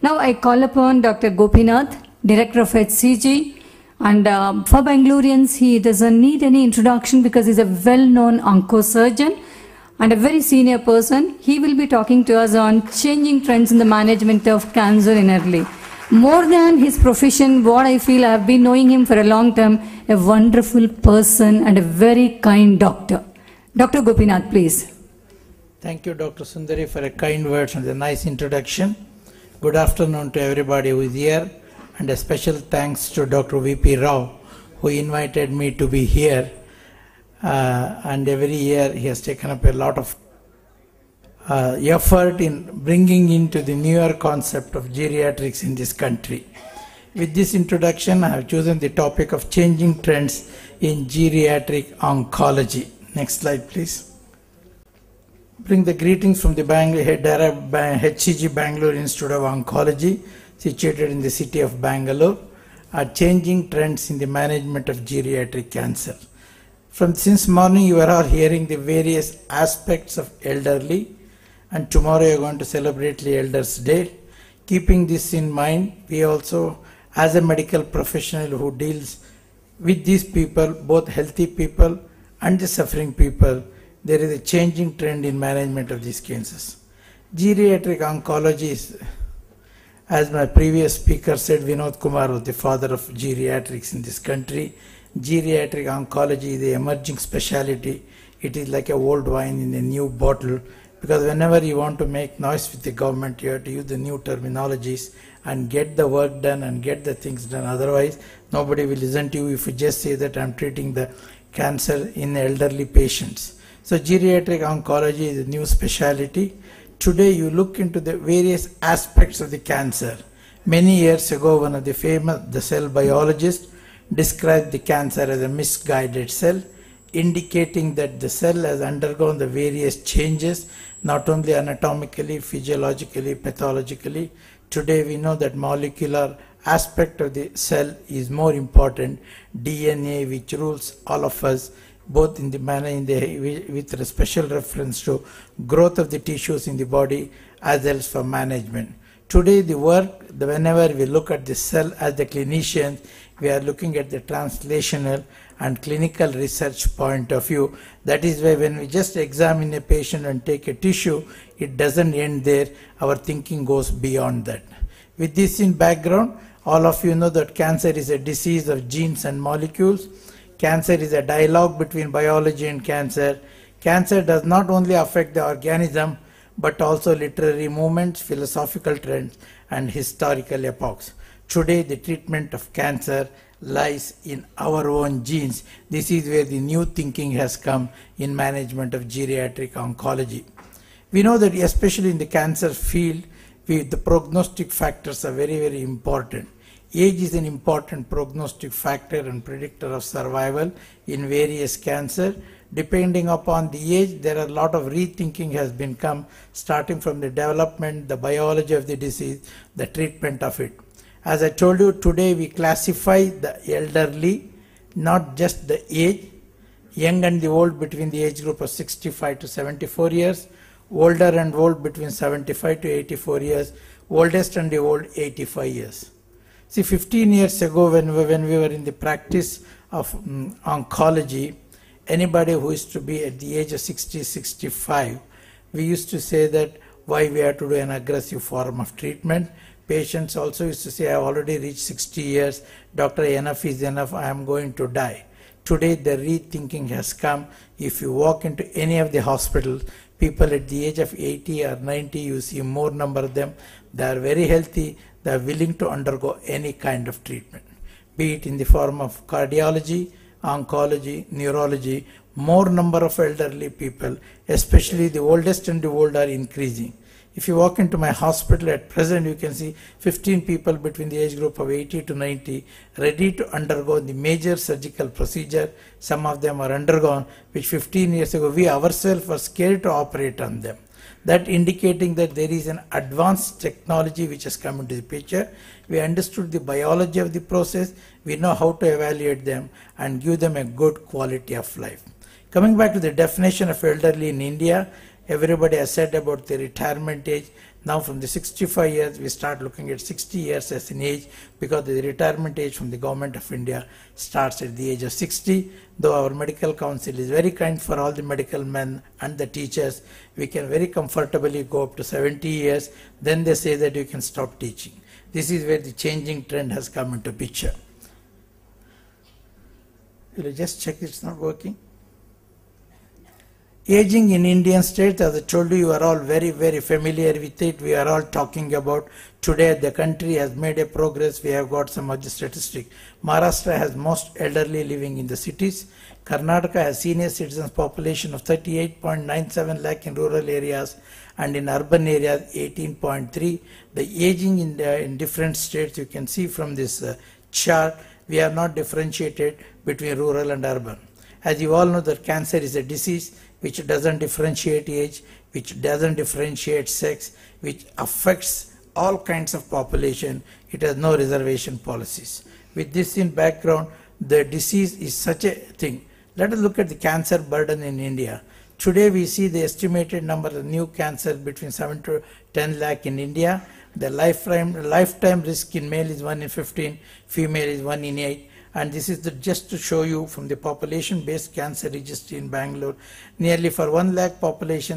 Now I call upon Dr. Gopinath, Director of HCG, and for Bangaloreans, he doesn't need any introduction because he's a well-known oncosurgeon and a very senior person. He will be talking to us on changing trends in the management of cancer in early. More than his profession, what I feel, I have been knowing him for a long time, a wonderful person and a very kind doctor. Dr. Gopinath, please. Thank you, Dr. Sundari, for a kind words and a nice introduction. Good afternoon to everybody who is here, and a special thanks to Dr. V.P. Rao, who invited me to be here. And every year he has taken up a lot of effort in bringing into the newer concept of geriatrics in this country. With this introduction, I have chosen the topic of changing trends in geriatric oncology. Next slide, please. Bring the greetings from the HCG Bangalore Institute of Oncology, situated in the city of Bangalore, are changing trends in the management of geriatric cancer. Since morning, you are all hearing the various aspects of elderly, and tomorrow you are going to celebrate the Elders' Day. Keeping this in mind, we also, as a medical professional who deals with these people, both healthy people and the suffering people, there is a changing trend in management of these cancers. Geriatric oncology is, as my previous speaker said, Vinod Kumar was the father of geriatrics in this country. Geriatric oncology is the emerging specialty. It is like a old wine in a new bottle, because whenever you want to make noise with the government, you have to use the new terminologies and get the work done and get the things done. Otherwise, nobody will listen to you if you just say that I'm treating the cancer in elderly patients. So geriatric oncology is a new specialty. Today you look into the various aspects of the cancer. Many years ago, one of the cell biologists described the cancer as a misguided cell, indicating that the cell has undergone the various changes, not only anatomically, physiologically, pathologically. Today we know that molecular aspect of the cell is more important. DNA, which rules all of us, both in the manner with a special reference to growth of the tissues in the body as well as for management. Today the work, whenever we look at the cell as the clinicians, we are looking at the translational and clinical research point of view. That is why when we just examine a patient and take a tissue, it doesn't end there. Our thinking goes beyond that. With this in background, all of you know that cancer is a disease of genes and molecules. Cancer is a dialogue between biology and cancer. Cancer does not only affect the organism, but also literary movements, philosophical trends, and historical epochs. Today, the treatment of cancer lies in our own genes. This is where the new thinking has come in management of geriatric oncology. We know that especially in the cancer field, the prognostic factors are very, very important. Age is an important prognostic factor and predictor of survival in various cancer. Depending upon the age, there are a lot of rethinking has been come, starting from the development, the biology of the disease, the treatment of it. As I told you, today we classify the elderly, not just the age, young and the old between the age group of 65 to 74 years, older and old between 75 to 84 years, oldest and the old 85 years. See, 15 years ago when we were in the practice of oncology, anybody who is to be at the age of 60, 65, we used to say that why we have to do an aggressive form of treatment. Patients also used to say, I have already reached 60 years, doctor, enough is enough, I am going to die. Today the rethinking has come. If you walk into any of the hospitals, people at the age of 80 or 90, you see more number of them. They are very healthy, they are willing to undergo any kind of treatment, be it in the form of cardiology, oncology, neurology. More number of elderly people, especially the oldest and the old, are increasing. If you walk into my hospital at present, you can see 15 people between the age group of 80 to 90 ready to undergo the major surgical procedure. Some of them are undergone, which 15 years ago we ourselves were scared to operate on them. That indicating that there is an advanced technology which has come into the picture. We understood the biology of the process. We know how to evaluate them and give them a good quality of life. Coming back to the definition of elderly in India, everybody has said about the retirement age. Now from the 65 years, we start looking at 60 years as an age, because the retirement age from the Government of India starts at the age of 60. Though our medical council is very kind for all the medical men and the teachers, we can very comfortably go up to 70 years. Then they say that you can stop teaching. This is where the changing trend has come into picture. Will you just check it's not working? Aging in Indian states, as I told you, you are all very, very familiar with it. We are all talking about today the country has made a progress. We have got some of the statistics. Maharashtra has most elderly living in the cities. Karnataka has senior citizens population of 38.97 lakh in rural areas, and in urban areas 18.3. The aging in different states, you can see from this chart, we have not differentiated between rural and urban. As you all know, that cancer is a disease which doesn't differentiate age, which doesn't differentiate sex, which affects all kinds of population. It has no reservation policies. With this in background, the disease is such a thing. Let us look at the cancer burden in India. Today we see the estimated number of new cancers between 7 to 10 lakh in India. The lifetime risk in male is 1 in 15, female is 1 in 8. And this is just to show you from the population-based cancer registry in Bangalore. Nearly for 1 lakh population,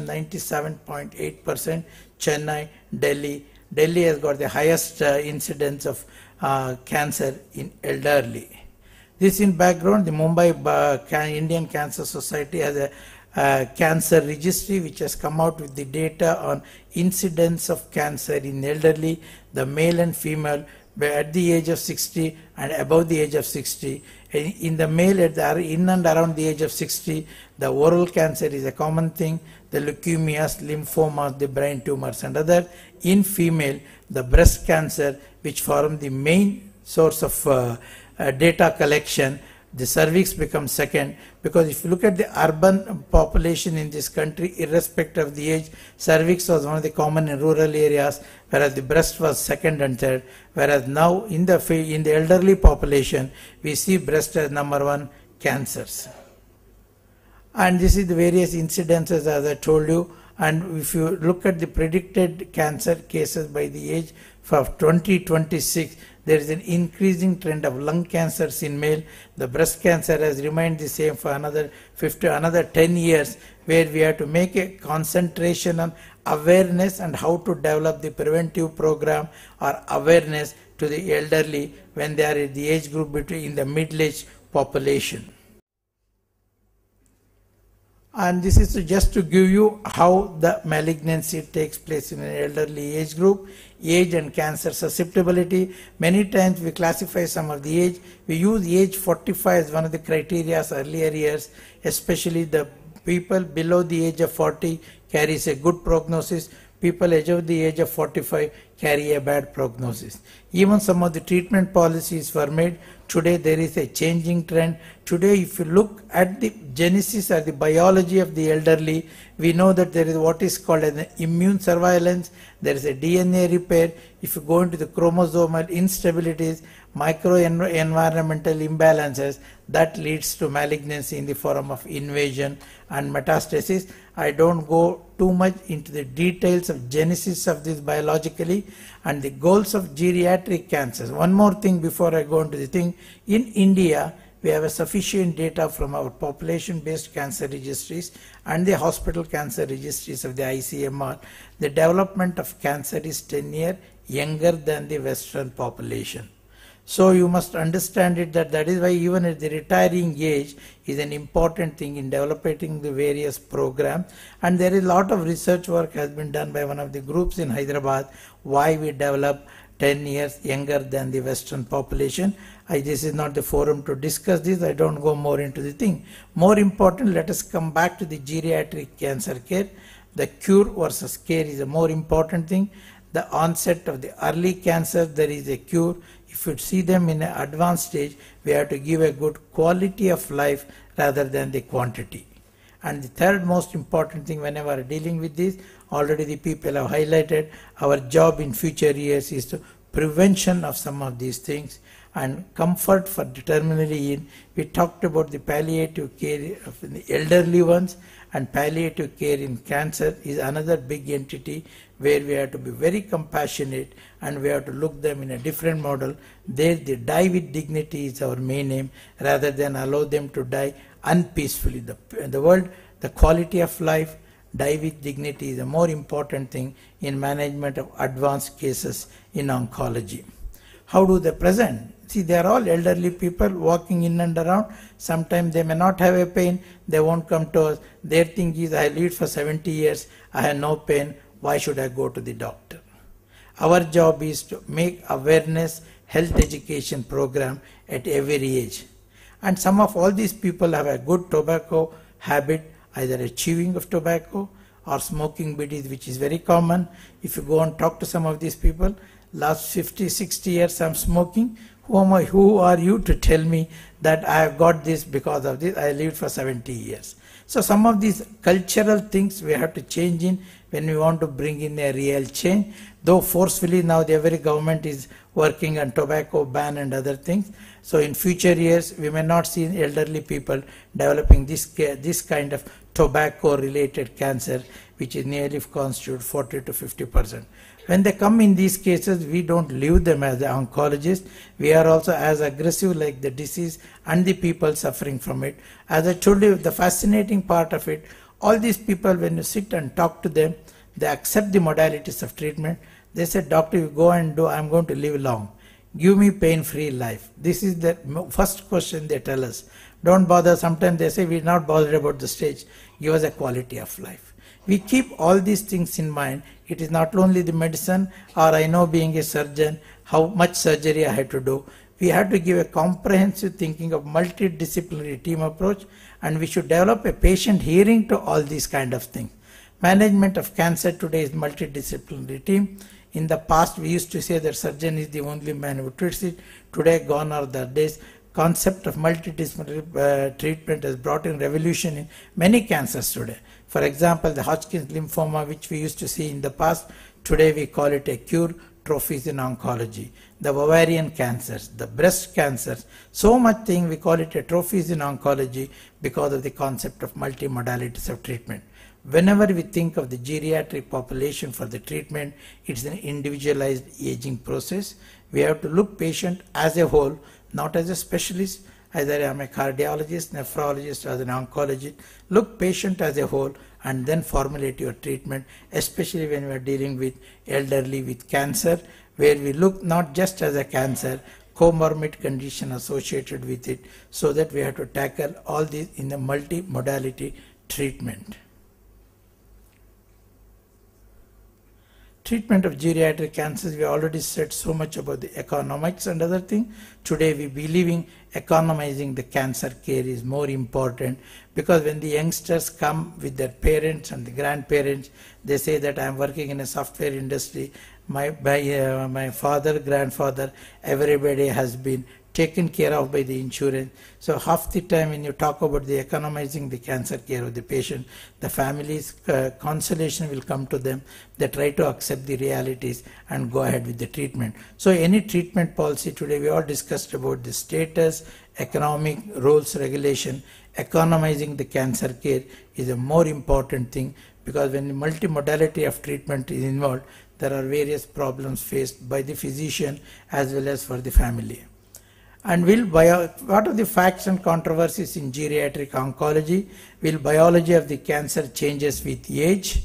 97.8%. Chennai, Delhi. Delhi has got the highest incidence of cancer in elderly. This in background, the Mumbai Indian Cancer Society has a cancer registry which has come out with the data on incidence of cancer in elderly, the male and female, at the age of 60 and above the age of 60. In the male, in and around the age of 60, the oral cancer is a common thing, the leukemias, lymphomas, the brain tumors and other. In female, the breast cancer, which form the main source of data collection. The cervix becomes second, because if you look at the urban population in this country, irrespective of the age, cervix was one of the common in rural areas, whereas the breast was second and third. Whereas now in the elderly population, we see breast as number 1 cancers. And this is the various incidences, as I told you. And if you look at the predicted cancer cases by the age of 2026, there is an increasing trend of lung cancers in male. The breast cancer has remained the same for another 10 years, where we have to make a concentration on awareness and how to develop the preventive program or awareness to the elderly when they are in the age group between the middle-aged population. And this is just to give you how the malignancy takes place in an elderly age group. Age and cancer susceptibility. Many times we classify some of the age. We use age 45 as one of the criteria earlier years, especially the people below the age of 40 carries a good prognosis. People above the age of 45 carry a bad prognosis. Even some of the treatment policies were made. Today there is a changing trend. Today if you look at the genesis or the biology of the elderly, we know that there is what is called an immune surveillance. There is a DNA repair. If you go into the chromosomal instabilities, microenvironmental imbalances, that leads to malignancy in the form of invasion and metastasis. I don't go too much into the details of genesis of this biologically and the goals of geriatric cancers. One more thing before I go into the thing. In India, we have a sufficient data from our population-based cancer registries and the hospital cancer registries of the ICMR. The development of cancer is 10 years younger than the Western population. So you must understand it that is why even at the retiring age is an important thing in developing the various programs. And there is a lot of research work has been done by one of the groups in Hyderabad, why we develop 10 years younger than the Western population. This is not the forum to discuss this. I don't go more into the thing. More important, let us come back to the geriatric cancer care. The cure versus care is a more important thing. The onset of the early cancer, there is a cure. If you see them in an advanced stage, we have to give a good quality of life rather than the quantity. And the third most important thing whenever dealing with this, already the people have highlighted, our job in future years is to prevention of some of these things, and comfort for the terminally ill. We talked about the palliative care of the elderly ones, and palliative care in cancer is another big entity where we have to be very compassionate and we have to look them in a different model. There the die with dignity is our main aim rather than allow them to die unpeacefully. The world, the quality of life, die with dignity is a more important thing in management of advanced cases in oncology. How do they present? See, they are all elderly people walking in and around. Sometimes they may not have a pain. They won't come to us. Their thing is, I lived for 70 years. I have no pain. Why should I go to the doctor? Our job is to make awareness, health education program at every age. And some of all these people have a good tobacco habit, either a chewing of tobacco or smoking biddies, which is very common. If you go and talk to some of these people, last 50, 60 years I'm smoking. Who are you to tell me that I have got this because of this? I lived for 70 years. So some of these cultural things we have to change in when we want to bring in a real change. Though forcefully now every government is working on tobacco ban and other things. So in future years we may not see elderly people developing this kind of tobacco related cancer, which is nearly constitute 40 to 50%. When they come in these cases, we don't leave them as the oncologists. We are also as aggressive like the disease and the people suffering from it. As I told you, the fascinating part of it, all these people, when you sit and talk to them, they accept the modalities of treatment. They say, doctor, you go and do, I'm going to live long. Give me pain-free life. This is the first question they tell us. Don't bother. Sometimes they say, we're not bothered about the stage. Give us a quality of life. We keep all these things in mind. It is not only the medicine, or I know being a surgeon, how much surgery I had to do. We have to give a comprehensive thinking of multidisciplinary team approach, and we should develop a patient hearing to all these kind of things. Management of cancer today is multidisciplinary team. In the past, we used to say that surgeon is the only man who treats it. Today, gone are the days. Concept of multidisciplinary treatment has brought in revolution in many cancers today. For example, the Hodgkin's lymphoma, which we used to see in the past, today we call it a cure, trophies in oncology. The ovarian cancers, the breast cancers, so much thing we call it a trophies in oncology because of the concept of multimodalities of treatment. Whenever we think of the geriatric population for the treatment, it's an individualized aging process. We have to look patient as a whole, not as a specialist. Either I'm a cardiologist, nephrologist, or an oncologist. Look patient as a whole and then formulate your treatment, especially when we are dealing with elderly with cancer, where we look not just as a cancer, comorbid condition associated with it, so that we have to tackle all these in a multi-modality treatment. Treatment of geriatric cancers, we already said so much about the economics and other things. Today we believing economizing the cancer care is more important, because when the youngsters come with their parents and the grandparents, they say that I am working in a software industry. My father, grandfather, everybody has been taken care of by the insurance. So half the time when you talk about the economizing the cancer care of the patient, the family's consolation will come to them. They try to accept the realities and go ahead with the treatment. So any treatment policy today, we all discussed about the status, economic rules, regulation. Economizing the cancer care is a more important thing, because when the multimodality of treatment is involved, there are various problems faced by the physician as well as for the family. And what are the facts and controversies in geriatric oncology? Will biology of the cancer changes with age?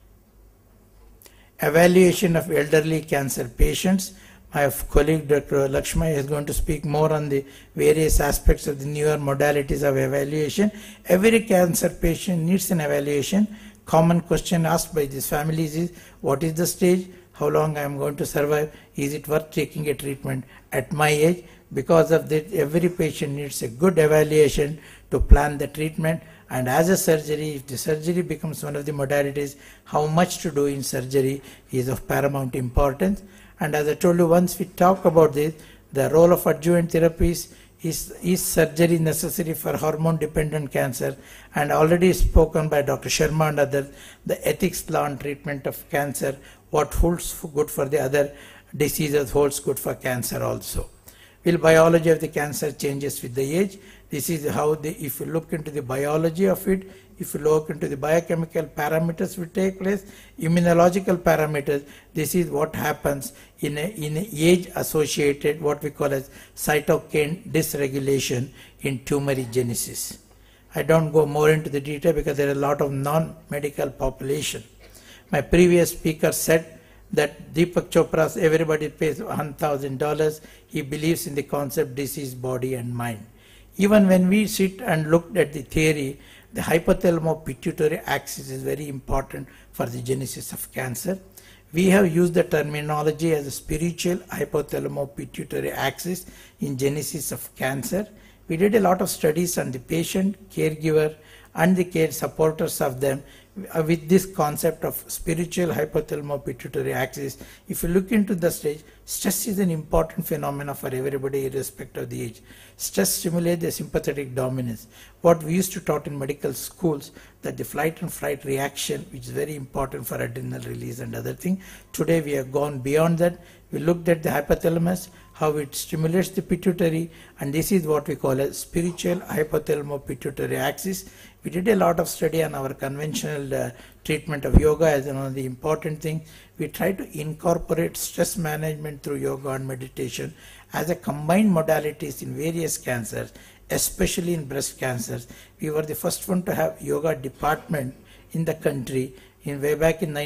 Evaluation of elderly cancer patients. My colleague Dr. Lakshmi is going to speak more on the various aspects of the newer modalities of evaluation. Every cancer patient needs an evaluation. Common question asked by these families is, what is the stage? How long I am going to survive? Is it worth taking a treatment at my age? Because of that, every patient needs a good evaluation to plan the treatment. And as a surgery, if the surgery becomes one of the modalities, how much to do in surgery is of paramount importance. And as I told you, once we talk about this, the role of adjuvant therapies, is surgery necessary for hormone-dependent cancer? And already spoken by Dr. Sharma and others, the ethics law on treatment of cancer, what holds good for the other diseases holds good for cancer also. Will biology of the cancer changes with the age? This is how if you look into the biology of it, if you look into the biochemical parameters will take place, immunological parameters, this is what happens in a age associated what we call as cytokine dysregulation in tumorigenesis. I don't go more into the detail because there are a lot of non-medical population. My previous speaker said that Deepak Chopra's everybody pays $1,000. He believes in the concept disease, body and mind. Even when we sit and look at the theory, the hypothalamo-pituitary axis is very important for the genesis of cancer. We have used the terminology as a spiritual hypothalamo-pituitary axis in genesis of cancer. We did a lot of studies on the patient, caregiver and the care supporters of them with this concept of spiritual hypothalamo-pituitary axis. If you look into the stage, stress is an important phenomenon for everybody irrespective of the age. Stress stimulates the sympathetic dominance. What we used to taught in medical schools, that the flight and fright reaction, which is very important for adrenal release and other things. Today we have gone beyond that. We looked at the hypothalamus, how it stimulates the pituitary, and this is what we call a spiritual hypothalamo-pituitary axis. We did a lot of study on our conventional treatment of yoga as one of the important things. We try to incorporate stress management through yoga and meditation as a combined modalities in various cancers, especially in breast cancers. We were the first one to have yoga department in the country. Way back in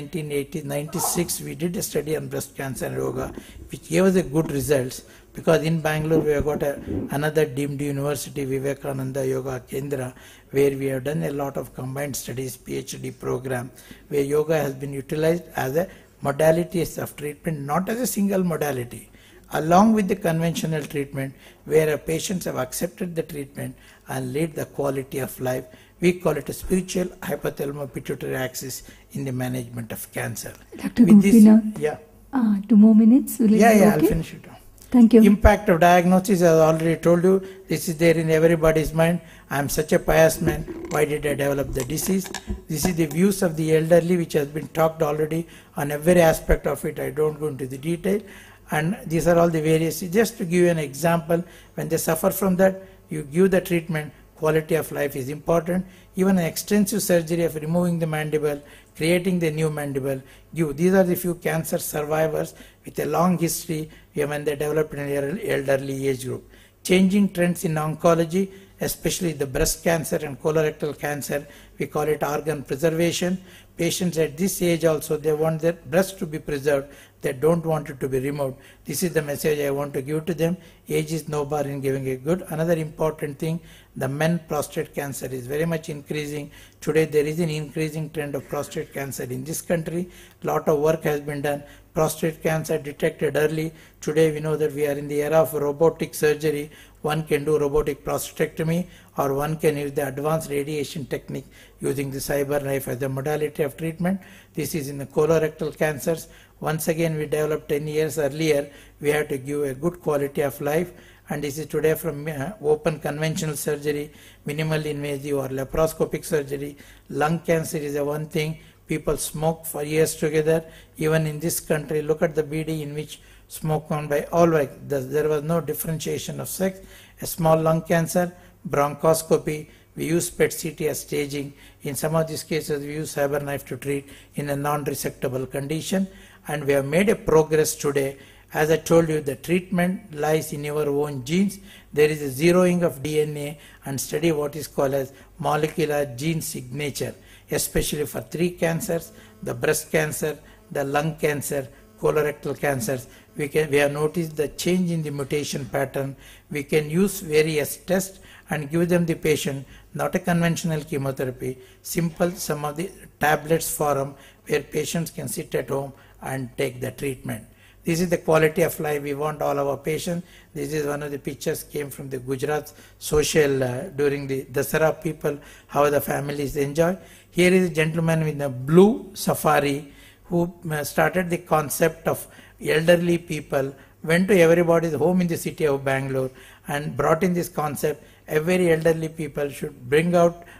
1996, we did a study on breast cancer and yoga, which gave us a good results, because in Bangalore we have got another deemed university, Vivekananda Yoga Kendra, where we have done a lot of combined studies, PhD program, where yoga has been utilized as a modality of treatment, not as a single modality, along with the conventional treatment, where patients have accepted the treatment and lead the quality of life. We call it a spiritual hypothalamo-pituitary axis in the management of cancer. Dr. Gopinath, yeah. 2 more minutes. Will Yeah, okay? I'll finish it. Thank you. Impact of diagnosis, as I already told you, this is there in everybody's mind. I am such a pious man. Why did I develop the disease? This is the views of the elderly, which has been talked already on every aspect of it. I don't go into the detail. And these are all the various. Just to give you an example, when they suffer from that, you give the treatment. Quality of life is important. Even an extensive surgery of removing the mandible, creating the new mandible. These are the few cancer survivors with a long history when they developed in an elderly age group. Changing trends in oncology, especially the breast cancer and colorectal cancer, we call it organ preservation. Patients at this age also, they want their breast to be preserved. They don't want it to be removed. This is the message I want to give to them. Age is no bar in giving a good. Another important thing, the men prostate cancer is very much increasing. Today there is an increasing trend of prostate cancer in this country. Lot of work has been done. Prostate cancer detected early. Today we know that we are in the era of robotic surgery. One can do robotic prostatectomy, or one can use the advanced radiation technique using the CyberKnife as a modality of treatment. This is in the colorectal cancers. Once again, we developed 10 years earlier. We have to give a good quality of life. And this is today from open conventional surgery, minimal invasive or laparoscopic surgery. Lung cancer is a one thing. People smoke for years together. Even in this country, look at the BD in which smoke on by all right. There was no differentiation of sex. A small lung cancer, bronchoscopy. We use PET-CT as staging. In some of these cases, we use CyberKnife to treat in a non-resectable condition. And we have made a progress today. As I told you, the treatment lies in your own genes. There is a zeroing of DNA and study what is called as molecular gene signature, especially for 3 cancers, the breast cancer, the lung cancer, colorectal cancers. We have noticed the change in the mutation pattern. We can use various tests and give them the patient, not a conventional chemotherapy, simple some of the tablets form where patients can sit at home and take the treatment. This is the quality of life we want all our patients. This is one of the pictures came from the Gujarat social during the Dasara people, how the families enjoy. Here is a gentleman with a blue safari who started the concept of elderly people, went to everybody's home in the city of Bangalore and brought in this concept. Every elderly people should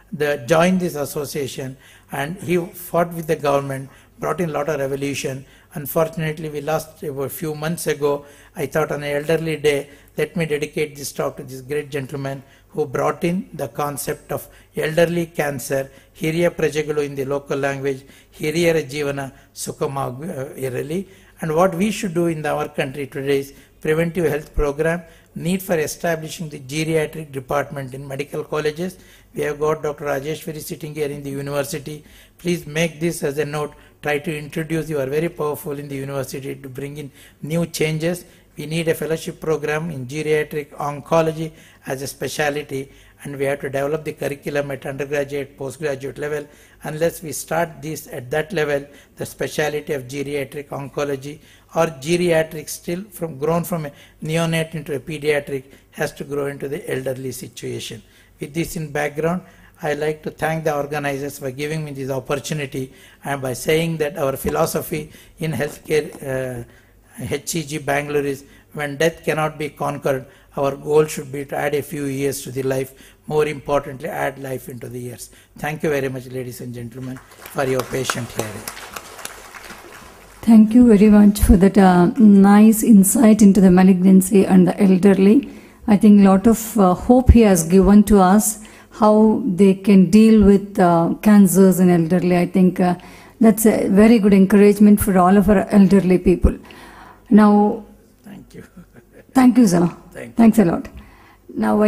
join this association, and he fought with the government, brought in a lot of revolution. Unfortunately, we lost a few months ago. I thought on an elderly day, let me dedicate this talk to this great gentleman who brought in the concept of elderly cancer, Hiriya Prajagalu in the local language, Hiriya Jivana Sukhama Irali. And what we should do in our country today is preventive health program, need for establishing the geriatric department in medical colleges. We have got Dr. Rajeshwari sitting here in the university. Please make this as a note. Try to introduce, you are very powerful in the university to bring in new changes. We need a fellowship program in geriatric oncology as a specialty, and we have to develop the curriculum at undergraduate, postgraduate level. Unless we start this at that level, the specialty of geriatric oncology or geriatric still grown from a neonate into a pediatric has to grow into the elderly situation. With this in background, I like to thank the organizers for giving me this opportunity, and by saying that our philosophy in healthcare HCG Bangalore is when death cannot be conquered, our goal should be to add a few years to the life. More importantly, add life into the years. Thank you very much, ladies and gentlemen, for your patient hearing. Thank you very much for that nice insight into the malignancy and the elderly. I think a lot of hope he has given to us, how they can deal with cancers in elderly. I think that's a very good encouragement for all of our elderly people. Now, thank you. Thank you, sir. Thanks a lot. Now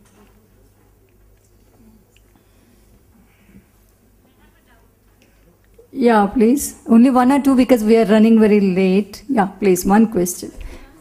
yeah, please. Only one or two because we are running very late. Yeah, please, one question.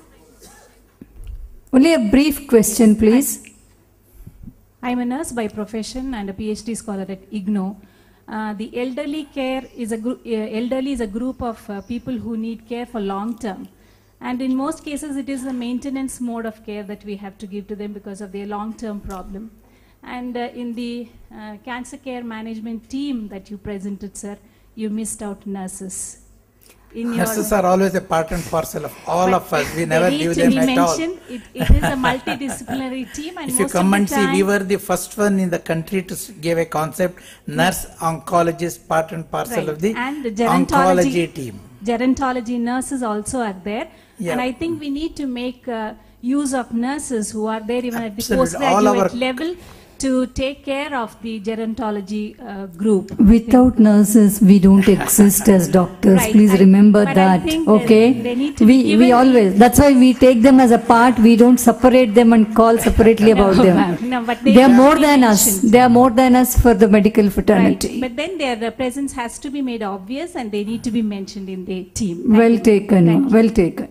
Only a brief question, please. I'm a nurse by profession and a PhD scholar at IGNO. The elderly care is elderly is a group of people who need care for long term. And in most cases, it is a maintenance mode of care that we have to give to them because of their long-term problem. And in the cancer care management team that you presented, sir, you missed out nurses. Nurses are always a part and parcel of all of us. We never leave them at all. It is a multidisciplinary team. And if you come and see, we were the first one in the country to give a concept, nurse oncologist, part and parcel of the oncology team. Gerontology nurses also are there. Yeah. And I think we need to make use of nurses who are there even at the postgraduate level to take care of the gerontology group. Without nurses, we don't exist as doctors. Right. Please remember that. Okay? They need to we always, that's why we take them as a part. We don't separate them and call separately about them. No, but they are more than us. They are more than us for the medical fraternity. Right. But then their presence has to be made obvious and they need to be mentioned in the team. Well taken. Well taken.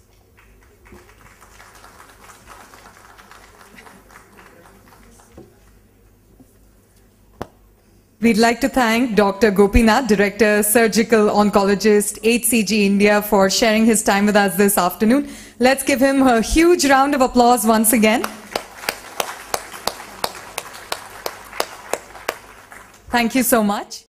We'd like to thank Dr. Gopinath, Director, Surgical Oncologist, HCG India, for sharing his time with us this afternoon. Let's give him a huge round of applause once again. Thank you so much.